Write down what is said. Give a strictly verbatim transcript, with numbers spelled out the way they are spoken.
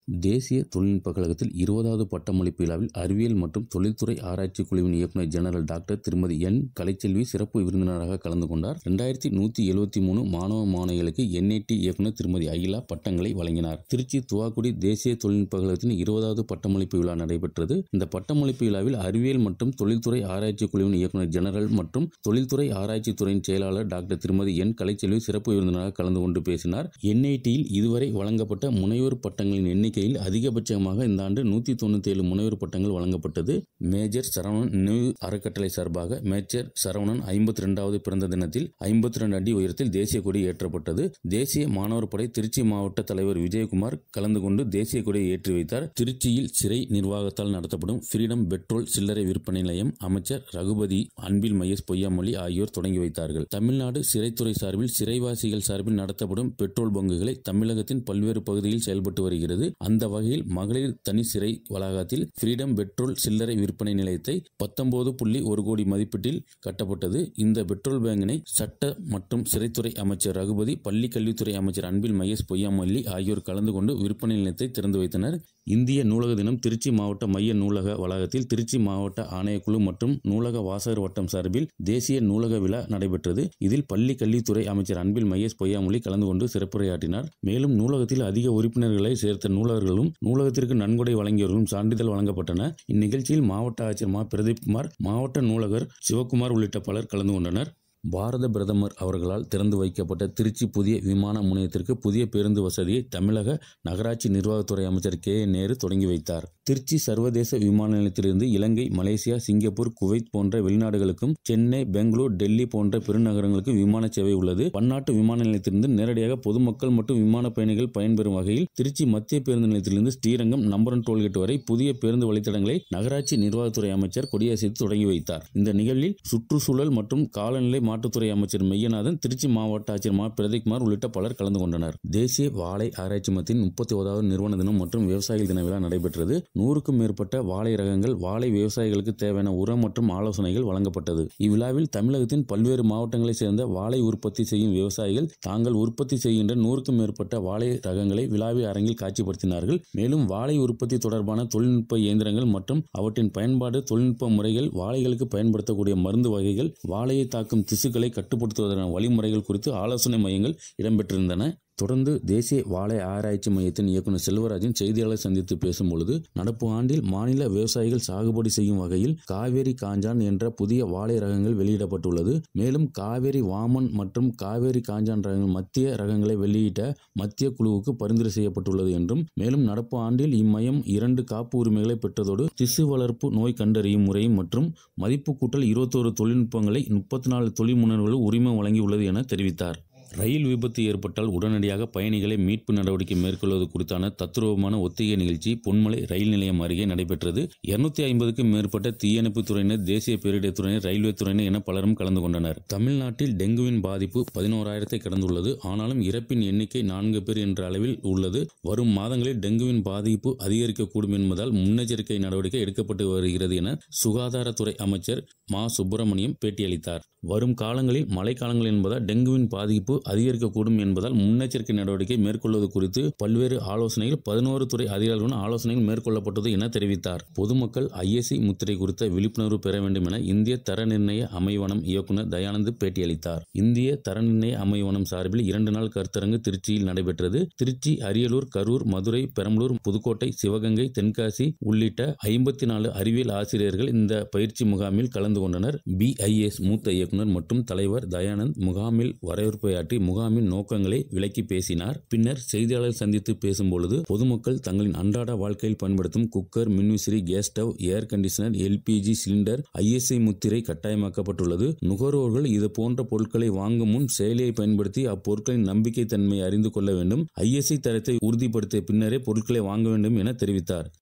தேசிய தொழில்நுட்ப கழகத்தில் இருபதாவது பட்டமளிப்பு விழாவில் அறிவியல் மற்றும் தொழில்துறை ஆராய்ச்சி குழுவின் இயக்குநர் ஜெனரல் டாக்டர் திருமதி என் கலைச்செல்வி சிறப்பு விருந்தினராக கலந்து கொண்டார். இரண்டாயிரத்தி நூற்றி எழுபத்தி மூணு மாணவ மாணவிகளுக்கு என் ஐ டி இயக்குநர் திருமதி அகிலா பட்டங்களை வழங்கினார். திருச்சி துவாக்குடி தேசிய தொழில்நுட்ப கழகத்தின் இருபதாவது பட்டமளிப்பு விழா நடைபெற்றது. இந்த பட்டமளிப்பு விழாவில் அறிவியல் மற்றும் தொழில்துறை ஆராய்ச்சி குழுவின் இயக்குநர் ஜெனரல் மற்றும் தொழில்துறை ஆராய்ச்சி துறையின் செயலாளர் டாக்டர் திருமதி என் கலைச்செல்வி சிறப்பு விருந்தினராக கலந்து கொண்டு பேசினார். என் ஐ டியில் இதுவரை வழங்கப்பட்ட முனைவர் பட்டங்களின் எண்ணிக்கை அதிகபட்சமாக இந்த ஆண்டு நூற்றி தொண்ணூற்றி ஏழு முனைவர் பட்டங்கள் வழங்கப்பட்டது. மேஜர் சரவணன் நினைவு அறக்கட்டளை சார்பாக மேஜர் சரவணன் ஐம்பத்தி இரண்டாவது பிறந்த தினத்தில் ஐம்பத்தி இரண்டு அடி உயரத்தில் தேசிய கொடி ஏற்றப்பட்டது. தேசிய மாணவர் படை திருச்சி மாவட்ட தலைவர் விஜயகுமார் கலந்து கொண்டு தேசிய கொடியை ஏற்றி வைத்தார். திருச்சியில் சிறை நிர்வாகத்தால் நடத்தப்படும் ஃப்ரீடம் பெட்ரோல் சில்லறை விற்பனை நிலையம் அமைச்சர் ரகுபதி, அன்பில் மகேஷ் பொய்யாமொழி ஆகியோர் தொடங்கி வைத்தார்கள். தமிழ்நாடு சிறைத்துறை சார்பில் சிறைவாசிகள் சார்பில் நடத்தப்படும் பெட்ரோல் பங்குகளை தமிழகத்தின் பல்வேறு பகுதியில் செயல்பட்டு வருகிறது. அந்த வகையில் மகளிர் தனி சிறை வளாகத்தில் ஃப்ரீடம் பெட்ரோல் சில்லறை விற்பனை நிலையத்தை பத்தொன்பது புள்ளி ஒரு கோடி மதிப்பீட்டில் கட்டப்பட்டது. இந்த பெட்ரோல் பேங்கினை சட்ட மற்றும் சிறைத்துறை அமைச்சர் ரகுபதி, பள்ளி கல்வித்துறை அமைச்சர் அன்பில் மகேஷ் பொய்யாமொழி ஆகியோர் கலந்து கொண்டு விற்பனை நிலையத்தை திறந்து வைத்தனர். இந்திய நூலக தினம் திருச்சி மாவட்ட மைய நூலக வளாகத்தில் திருச்சி மாவட்ட ஆணையக்குழு மற்றும் நூலக வாசகர் வட்டம் சார்பில் தேசிய நூலக விழா நடைபெற்றது. இதில் பள்ளி கல்வித்துறை அமைச்சர் அன்பில் மகேஷ் பொய்யாமொழி கலந்து கொண்டு சிறப்புரையாற்றினார். மேலும் நூலகத்தில் அதிக உறுப்பினர்களை சேர்த்த நூலகர்களும் நூலகத்திற்கு நன்கொடை வழங்கியவர்களும் சான்றிதழ் வழங்கப்பட்டன. இந்நிகழ்ச்சியில் மாவட்ட ஆட்சியர் மா பிரதீப்குமார், மாவட்ட நூலகர் சிவக்குமார் உள்ளிட்ட பலர் கலந்து கொண்டனர். பாரத பிரதமர் அவர்களால் திறந்து வைக்கப்பட்ட திருச்சி புதிய விமான முனையத்திற்கு புதிய பேருந்து வசதியை தமிழக நகராட்சி நிர்வாகத்துறை அமைச்சர் கே என் நேரு தொடங்கி வைத்தார். திருச்சி சர்வதேச விமான நிலையத்திலிருந்து இலங்கை, மலேசியா, சிங்கப்பூர், குவைத் போன்ற வெளிநாடுகளுக்கும் சென்னை, பெங்களூர், டெல்லி போன்ற பெருநகரங்களுக்கு விமான சேவை உள்ளது. பன்னாட்டு விமான நிலையத்திலிருந்து நேரடியாக பொதுமக்கள் மற்றும் விமான பயணிகள் பயன்பெறும் வகையில் திருச்சி மத்திய பேருந்து நிலையத்திலிருந்து ஸ்ரீரங்கம் நம்பரன் டோல்கேட் வரை புதிய பேருந்து வழித்தடங்களை நகராட்சி நிர்வாகத்துறை அமைச்சர் கொடியசைத்து தொடங்கி வைத்தார். இந்த நிகழ்வில் சுற்றுச்சூழல் மற்றும் காலநிலை மாற்றுத்துறை அமைச்சர் மெய்யநாதன், திருச்சி மாவட்ட ஆட்சியர் மா பிரதீப்குமார் உள்ளிட்ட பலர் கலந்து கொண்டனர். தேசிய வாழை ஆராய்ச்சி மையத்தின் முப்பத்தி ஒன்பதாவது நிறுவன தினம் மற்றும் விவசாயிகள் தின விழா நடைபெற்றது. நூறுக்கும் மேற்பட்ட வாழை ரகங்கள், வாழை விவசாயிகளுக்கு தேவையான உரம் மற்றும் ஆலோசனைகள் வழங்கப்பட்டது. இவ்விழாவில் தமிழகத்தின் பல்வேறு மாவட்டங்களைச் சேர்ந்த வாழை உற்பத்தி செய்யும் விவசாயிகள் தாங்கள் உற்பத்தி செய்கின்ற நூறுக்கும் மேற்பட்ட வாழை ரகங்களை விழாவில் அரங்கில் காட்சிப்படுத்தினார்கள். மேலும் வாழை உற்பத்தி தொடர்பான தொழில்நுட்ப இயந்திரங்கள் மற்றும் அவற்றின் பயன்பாடு, தொழில்நுட்ப முறைகள், வாழைகளுக்கு பயன்படுத்தக்கூடிய மருந்து வகைகள், வாழையை தாக்கும் திசுக்களை கட்டுப்படுத்துவதற்கான வழிமுறைகள் குறித்து ஆலோசனை மையங்கள் இடம்பெற்றிருந்தன. தொடர்ந்து தேசிய வாழை ஆராய்ச்சி மையத்தின் இயக்குநர் செல்வராஜன் செய்தியாளர் சந்தித்து பேசும்பொழுது, நடப்பு ஆண்டில் மாநில விவசாயிகள் சாகுபடி செய்யும் வகையில் காவேரி காஞ்சான் என்ற புதிய வாழை ரகங்கள் வெளியிடப்பட்டுள்ளது. மேலும் காவேரி வாமன் மற்றும் காவேரி காஞ்சான் ரகங்கள் மத்திய ரகங்களை வெளியிட்ட மத்திய குழுவுக்கு பரிந்துரை செய்யப்பட்டுள்ளது என்றும், மேலும் நடப்பு ஆண்டில் இம்மையம் இரண்டு காப்பு உரிமைகளை பெற்றதோடு திசு வளர்ப்பு நோய் கண்டறியும் முறை மற்றும் மதிப்பு கூட்டல் இருபத்தோரு தொழில்நுட்பங்களை முப்பத்தி நாலு தொழில் முனைவர்கள் உரிமம் வழங்கியுள்ளது என தெரிவித்தார். ரயில் விபத்து ஏற்பட்டால் உடனடியாக பயணிகளை மீட்பு நடவடிக்கை மேற்கொள்வது குறித்தான தத்துரூபமான ஒத்திகை நிகழ்ச்சி பொன்மலை ரயில் நிலையம் அருகே நடைபெற்றது. இருநூத்தி ஐம்பதுக்கும் மேற்பட்ட தீயணைப்பு துறையினர், தேசிய பேரிடர் துறையினர், ரயில்வே துறையினர் என பலரும் கலந்து கொண்டனர். தமிழ்நாட்டில் டெங்குவின் பாதிப்பு பதினோராயிரத்தை கடந்துள்ளது. ஆனாலும் இறப்பின் எண்ணிக்கை நான்கு பேர் என்ற அளவில் உள்ளது. வரும் மாதங்களில் டெங்குவின் பாதிப்பு அதிகரிக்கக்கூடும் என்பதால் முன்னெச்சரிக்கை நடவடிக்கை எடுக்கப்பட்டு வருகிறது என சுகாதாரத்துறை அமைச்சர் மா சுப்பிரமணியம் பேட்டியளித்தார். வரும் காலங்களில் மழைக்காலங்கள் என்பதால் டெங்குவின் பாதிப்பு அதிகரிக்கக்கூடும் என்பதால் முன்னெச்சரிக்கை நடவடிக்கை மேற்கொள்வது குறித்து பல்வேறு ஆலோசனைகள் பதினோரு துறை அதிகாரிகளுடன் ஆலோசனைகள் மேற்கொள்ளப்பட்டது என தெரிவித்தார். பொதுமக்கள் ஐ எஸ் ஐ முத்திரை குறித்த விழிப்புணர்வு பெற வேண்டும் என இந்திய தர நிர்ணய அமைவனம் இயக்குநர் தயானந்த் பேட்டியளித்தார். இந்திய தர நிர்ணய அமைவனம் சார்பில் இரண்டு நாள் கருத்தரங்கு திருச்சியில் நடைபெற்றது. திருச்சி, அரியலூர், கரூர், மதுரை, பெரம்பலூர், புதுக்கோட்டை, சிவகங்கை, தென்காசி உள்ளிட்ட ஐம்பத்தி நாலு அறிவியல் ஆசிரியர்கள் இந்த பயிற்சி முகாமில் கலந்து கொண்டனர். பி ஐ எஸ் மூத்த இயக்குநர் மற்றும் தலைவர் தயானந்த் முகாமில் வரவேற்பு முகாமின் நோக்கங்களை விளக்கி பேசினார். பின்னர் செய்தியாளர் சந்தித்து பேசும்பொழுது, பொதுமக்கள் தங்களின் அன்றாட வாழ்க்கையில் பயன்படுத்தும் குக்கர், மின்விசிறி, gas stove, air conditioner, L P G cylinder I S I முத்திரை கட்டாயமாக்கப்பட்டுள்ளது. நுகர்வோர்கள் இது போன்ற பொருட்களை வாங்கும் முன் செயலியை பயன்படுத்தி அப்பொருட்களின் நம்பிக்கை தன்மையை அறிந்து கொள்ள வேண்டும். ஐ எஸ் ஐ தரத்தை உறுதிப்படுத்திய பின்னரே பொருட்களை வாங்க வேண்டும் என தெரிவித்தார்.